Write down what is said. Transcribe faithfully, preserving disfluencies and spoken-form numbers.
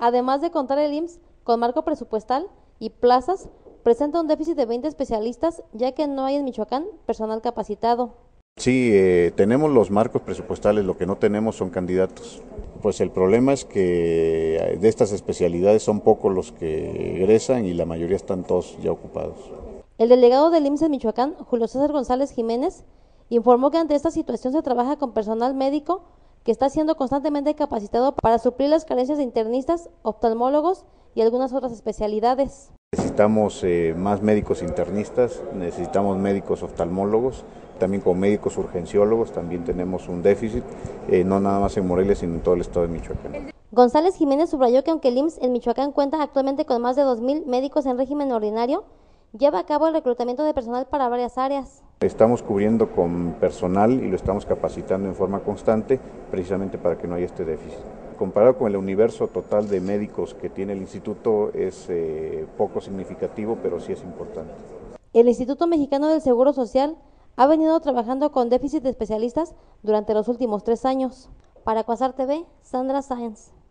Además de contar el I M S S con marco presupuestal y plazas, presenta un déficit de veinte especialistas, ya que no hay en Michoacán personal capacitado. Sí, eh, tenemos los marcos presupuestales, lo que no tenemos son candidatos. Pues el problema es que de estas especialidades son pocos los que egresan y la mayoría están todos ya ocupados. El delegado del I M S S en Michoacán, Julio César González Jiménez, informó que ante esta situación se trabaja con personal médico que está siendo constantemente capacitado para suplir las carencias de internistas, oftalmólogos y algunas otras especialidades. Necesitamos eh, más médicos internistas, necesitamos médicos oftalmólogos, también como médicos urgenciólogos también tenemos un déficit, eh, no nada más en Morelia, sino en todo el estado de Michoacán. González Jiménez subrayó que aunque el I M S S en Michoacán cuenta actualmente con más de dos mil médicos en régimen ordinario, lleva a cabo el reclutamiento de personal para varias áreas. Estamos cubriendo con personal y lo estamos capacitando en forma constante, precisamente para que no haya este déficit. Comparado con el universo total de médicos que tiene el instituto es eh, poco significativo, pero sí es importante. El Instituto Mexicano del Seguro Social ha venido trabajando con déficit de especialistas durante los últimos tres años. Para Quasar T V, Sandra Sáenz.